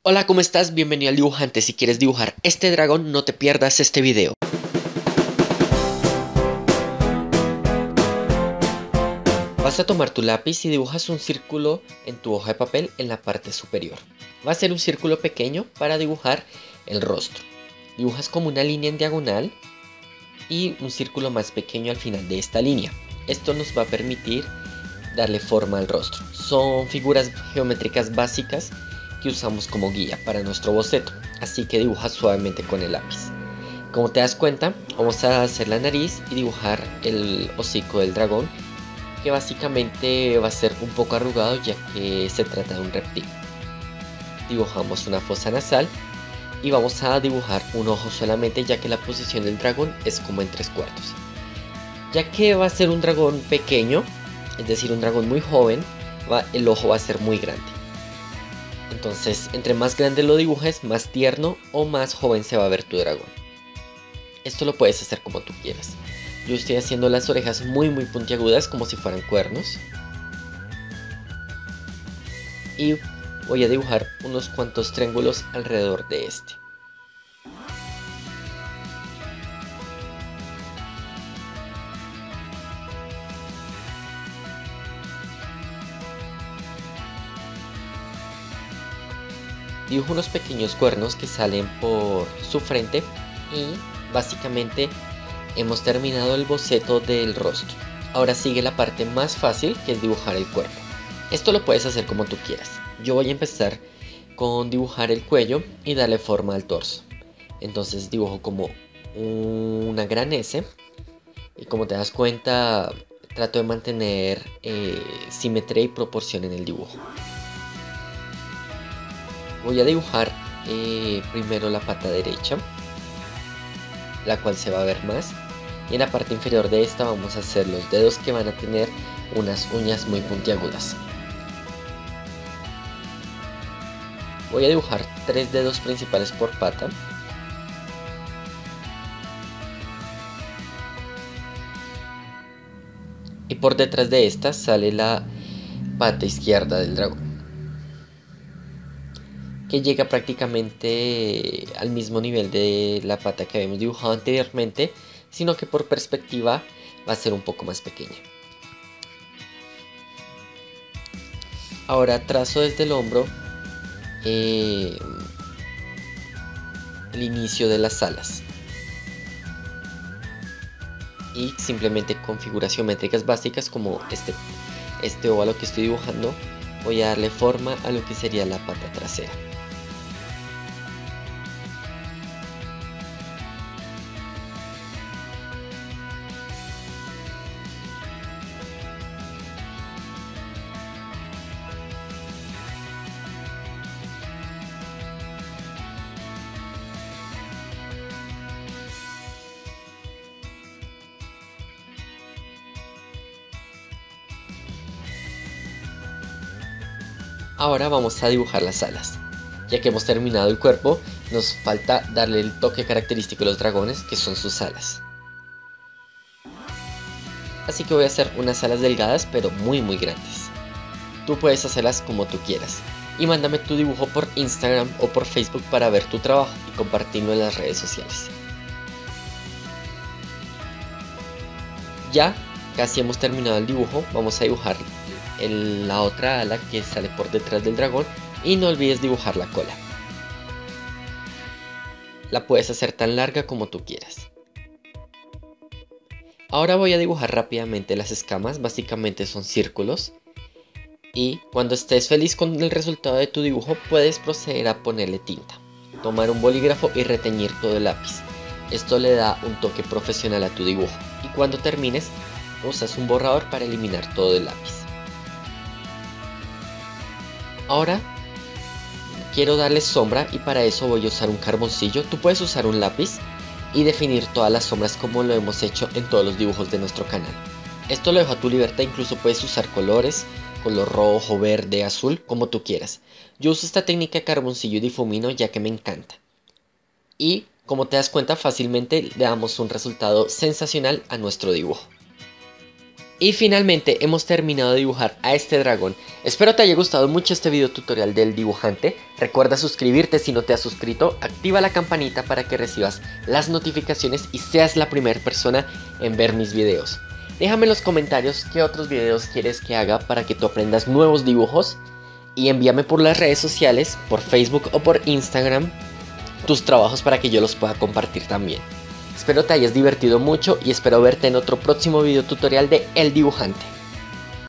Hola, ¿cómo estás? Bienvenido al dibujante. Si quieres dibujar este dragón, no te pierdas este video. Vas a tomar tu lápiz y dibujas un círculo en tu hoja de papel en la parte superior. Va a ser un círculo pequeño para dibujar el rostro. Dibujas como una línea en diagonal y un círculo más pequeño al final de esta línea. Esto nos va a permitir darle forma al rostro. Son figuras geométricas básicas que usamos como guía para nuestro boceto, así que dibuja suavemente con el lápiz. Como te das cuenta, vamos a hacer la nariz y dibujar el hocico del dragón, que básicamente va a ser un poco arrugado ya que se trata de un reptil. Dibujamos una fosa nasal y vamos a dibujar un ojo solamente, ya que la posición del dragón es como en 3/4. Ya que va a ser un dragón pequeño, es decir, un dragón muy joven, el ojo va a ser muy grande. Entonces, entre más grande lo dibujes, más tierno o más joven se va a ver tu dragón. Esto lo puedes hacer como tú quieras. Yo estoy haciendo las orejas muy puntiagudas, como si fueran cuernos. Y voy a dibujar unos cuantos triángulos alrededor de este. Dibujo unos pequeños cuernos que salen por su frente y básicamente hemos terminado el boceto del rostro. Ahora sigue la parte más fácil, que es dibujar el cuerpo. Esto lo puedes hacer como tú quieras. Yo voy a empezar con dibujar el cuello y darle forma al torso. Entonces dibujo como una gran S y como te das cuenta trato de mantener simetría y proporción en el dibujo. Voy a dibujar primero la pata derecha, la cual se va a ver más, y en la parte inferior de esta vamos a hacer los dedos, que van a tener unas uñas muy puntiagudas. Voy a dibujar 3 dedos principales por pata. Y por detrás de esta sale la pata izquierda del dragón, que llega prácticamente al mismo nivel de la pata que habíamos dibujado anteriormente, sino que por perspectiva va a ser un poco más pequeña. Ahora trazo desde el hombro el inicio de las alas. Y simplemente con figuras geométricas básicas como este óvalo que estoy dibujando, voy a darle forma a lo que sería la pata trasera. Ahora vamos a dibujar las alas. Ya que hemos terminado el cuerpo, nos falta darle el toque característico de los dragones, que son sus alas. Así que voy a hacer unas alas delgadas pero muy grandes. Tú puedes hacerlas como tú quieras. Y mándame tu dibujo por Instagram o por Facebook para ver tu trabajo y compartirlo en las redes sociales. Ya casi hemos terminado el dibujo. Vamos a dibujar la otra ala que sale por detrás del dragón, y no olvides dibujar la cola. La puedes hacer tan larga como tú quieras. Ahora voy a dibujar rápidamente las escamas. Básicamente son círculos, y cuando estés feliz con el resultado de tu dibujo puedes proceder a ponerle tinta, tomar un bolígrafo y reteñir todo el lápiz. Esto le da un toque profesional a tu dibujo, y cuando termines usas un borrador para eliminar todo el lápiz. Ahora quiero darle sombra, y para eso voy a usar un carboncillo. Tú puedes usar un lápiz y definir todas las sombras como lo hemos hecho en todos los dibujos de nuestro canal. Esto lo dejo a tu libertad, incluso puedes usar colores, color rojo, verde, azul, como tú quieras. Yo uso esta técnica de carboncillo y difumino ya que me encanta. Y como te das cuenta, fácilmente le damos un resultado sensacional a nuestro dibujo. Y finalmente hemos terminado de dibujar a este dragón. Espero te haya gustado mucho este video tutorial del dibujante. Recuerda suscribirte si no te has suscrito, activa la campanita para que recibas las notificaciones y seas la primera persona en ver mis videos. Déjame en los comentarios qué otros videos quieres que haga para que tú aprendas nuevos dibujos. Y envíame por las redes sociales, por Facebook o por Instagram, tus trabajos para que yo los pueda compartir también. Espero te hayas divertido mucho y espero verte en otro próximo video tutorial de El Dibujante.